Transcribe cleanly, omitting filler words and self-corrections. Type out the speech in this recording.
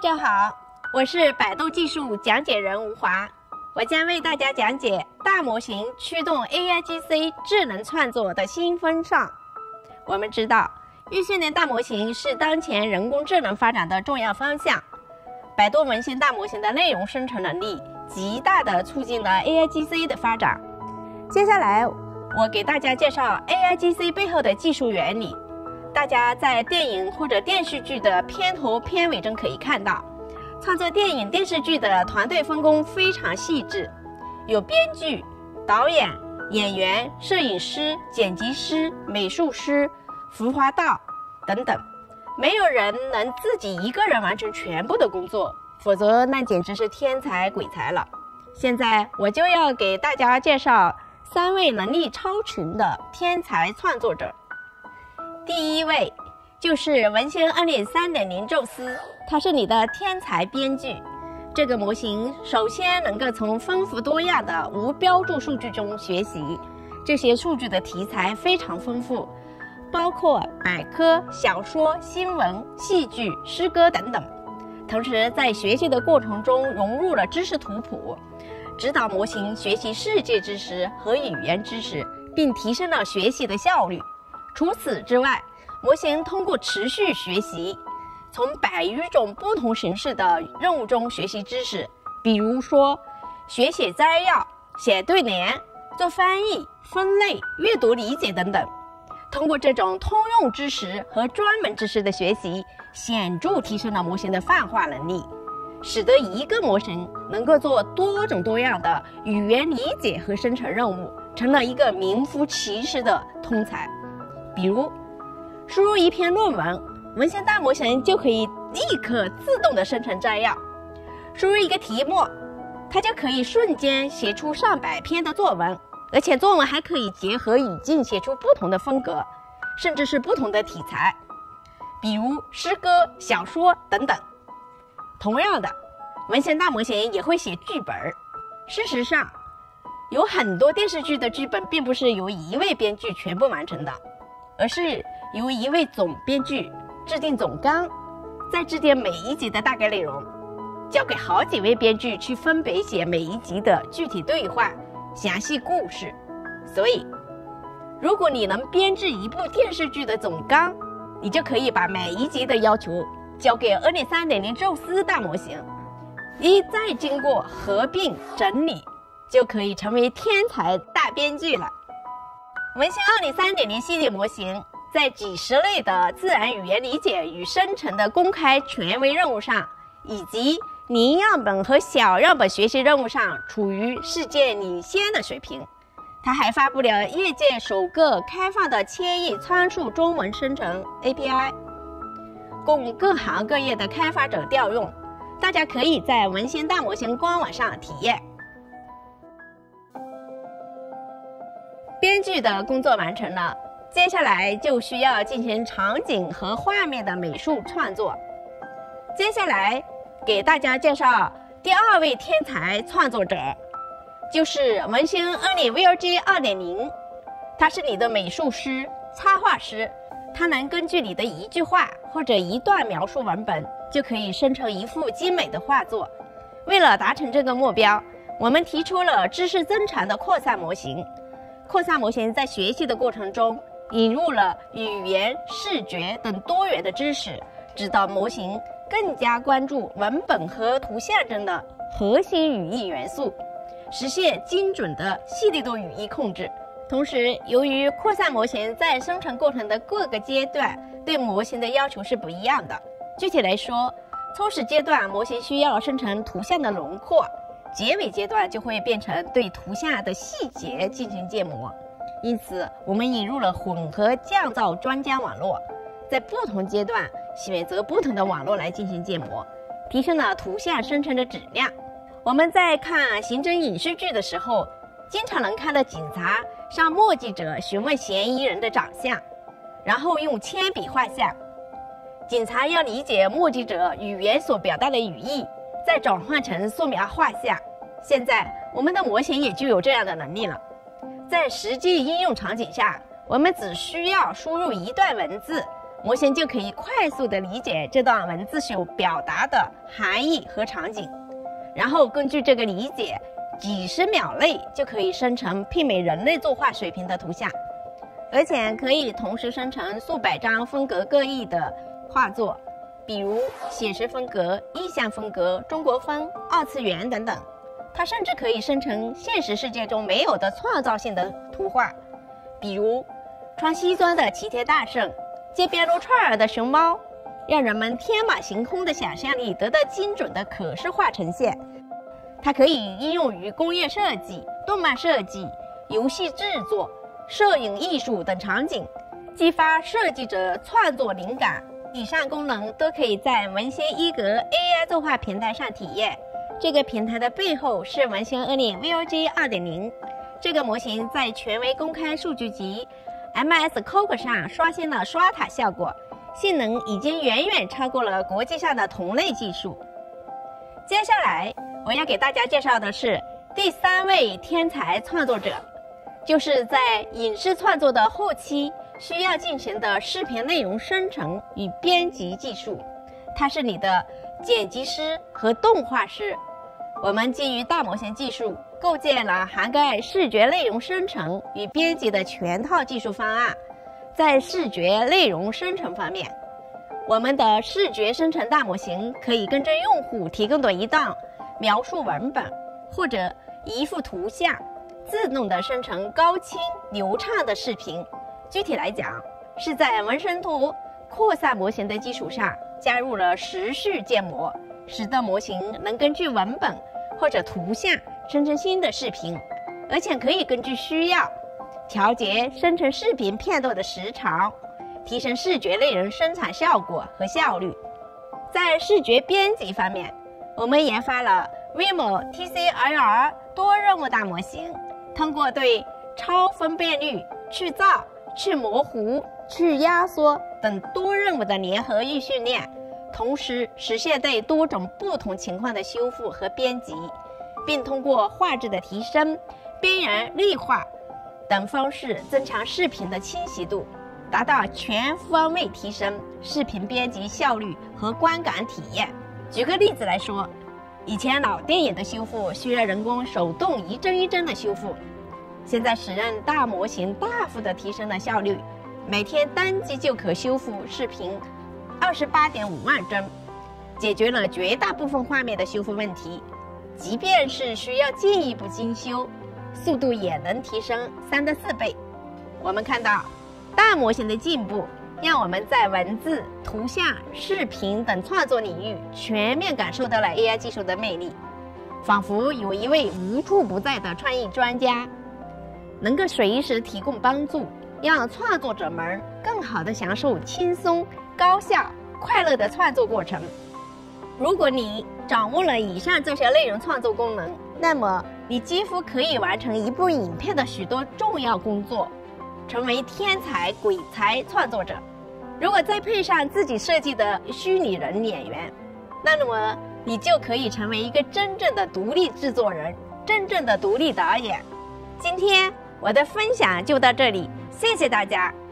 家好，我是百度技术讲解人吴华，我将为大家讲解大模型驱动 AIGC 智能创作的新风尚。我们知道，预训练大模型是当前人工智能发展的重要方向。百度文心大模型的内容生成能力极大地促进了 AIGC 的发展。接下来，我给大家介绍 AIGC 背后的技术原理。大家在电影或者电视剧的片头片尾中可以看到，创作电影电视剧的团队分工非常细致，有编剧、导演、演员、摄影师、剪辑师、美术师、服化道等等，没有人能自己一个人完成全部的工作，否则那简直是天才鬼才了。现在我就要给大家介绍3位能力超群的天才创作者。第一位就是文心ERNIE-3.0宙斯，他是你的天才编剧。这个模型首先能够从丰富多样的无标注数据中学习，这些数据的题材非常丰富，包括百科、小说、新闻、戏剧、诗歌等等。同时在学习的过程中融入了知识图谱，指导模型学习世界知识和语言知识，并提升了学习的效率。除此之外，模型通过持续学习，从100余种不同形式的任务中学习知识，比如说学写摘要、写对联、做翻译、分类、阅读理解等等。通过这种通用知识和专门知识的学习，显著提升了模型的泛化能力，使得一个模型能够做多种多样的语言理解和生成任务，成了一个名副其实的通才。比如输入一篇论文，文心大模型就可以立刻自动的生成摘要；输入一个题目，它就可以瞬间写出上百篇的作文，而且作文还可以结合语境写出不同的风格，甚至是不同的题材，比如诗歌、小说等等。同样的，文心大模型也会写剧本。事实上，有很多电视剧的剧本并不是由一位编剧全部完成的，而是由一位总编剧制定总纲，再制定每一集的大概内容，交给好几位编剧去分别写每一集的具体对话、详细故事。所以，如果你能编制一部电视剧的总纲，你就可以把每一集的要求交给ERNIE-3.0宙斯大模型，你再经过合并整理，就可以成为天才大编剧了。文心ERNIE-3.0系列模型在几十类的自然语言理解与生成的公开权威任务上，以及零样本和小样本学习任务上处于世界领先的水平。它还发布了业界首个开放的千亿参数中文生成 API， 供各行各业的开发者调用，大家可以在文心大模型官网上体验。编剧的工作完成了，接下来就需要进行场景和画面的美术创作。接下来给大家介绍第2位天才创作者，就是文心ERNIE-ViLG 2.0， 他是你的美术师、插画师，他能根据你的一句话或者一段描述文本，就可以生成一幅精美的画作。为了达成这个目标，我们提出了知识增强的扩散模型。扩散模型在学习的过程中引入了语言、视觉等多元的知识，指导模型更加关注文本和图像中的核心语义元素，实现精准的细粒度语义控制。同时，由于扩散模型在生成过程的各个阶段对模型的要求是不一样的。具体来说，初始阶段模型需要生成图像的轮廓，结尾阶段就会变成对图像的细节进行建模。因此，我们引入了混合降噪专家网络，在不同阶段选择不同的网络来进行建模，提升了图像生成的质量。我们在看刑侦影视剧的时候，经常能看到警察向目击者询问嫌疑人的长相，然后用铅笔画像。警察要理解目击者语言所表达的语义，再转换成素描画像。现在我们的模型也具有这样的能力了。在实际应用场景下，我们只需要输入一段文字， 模型就可以快速地理解这段文字所表达的含义和场景，然后根据这个理解，几十秒内就可以生成媲美人类作画水平的图像，而且可以同时生成数百张风格各异的画作，比如写实风格、意象风格、中国风、二次元等等。它甚至可以生成现实世界中没有的创造性的图画，比如穿西装的齐天大圣、街边撸串儿的熊猫，让人们天马行空的想象力得到精准的可视化呈现。它可以应用于工业设计、动漫设计、游戏制作、摄影艺术等场景，激发设计者创作灵感。以上功能都可以在文心一格 AI 作画平台上体验。这个平台的背后是文心 ERNIE-ViLG 2.0， 这个模型在权威公开数据集 MS-COCO 上刷新了刷塔效果，性能已经远远超过了国际上的同类技术。接下来我要给大家介绍的是第3位天才创作者，就是在影视创作的后期需要进行的视频内容生成与编辑技术。他是你的剪辑师和动画师。我们基于大模型技术构建了涵盖视觉内容生成与编辑的全套技术方案。在视觉内容生成方面，我们的视觉生成大模型可以根据用户提供的一段描述文本或者一幅图像，自动的生成高清流畅的视频。具体来讲，是在纹身图扩散模型的基础上加入了时序建模，使得模型能根据文本或者图像生成新的视频，而且可以根据需要调节生成视频片段的时长，提升视觉内容生产效果和效率。在视觉编辑方面，我们研发了 Waymo TCLR 多任务大模型，通过对超分辨率、去噪、去模糊、去压缩等多任务的联合预训练，同时实现对多种不同情况的修复和编辑，并通过画质的提升、边缘绿化等方式增强视频的清晰度，达到全方位提升视频编辑效率和观感体验。举个例子来说，以前老电影的修复需要人工手动一帧一帧的修复，现在使用大模型大幅的提升了效率，每天单机就可修复视频28.5万帧，解决了绝大部分画面的修复问题。即便是需要进一步精修，速度也能提升3到4倍。我们看到大模型的进步，让我们在文字、图像、视频等创作领域全面感受到了 AI 技术的魅力，仿佛有一位无处不在的创意专家，能够随时提供帮助，让创作者们更好地享受轻松、高效、快乐的创作过程。如果你掌握了以上这些内容创作功能，那么你几乎可以完成一部影片的许多重要工作，成为天才鬼才创作者。如果再配上自己设计的虚拟人演员，那么你就可以成为一个真正的独立制作人，真正的独立导演。今天我的分享就到这里，谢谢大家。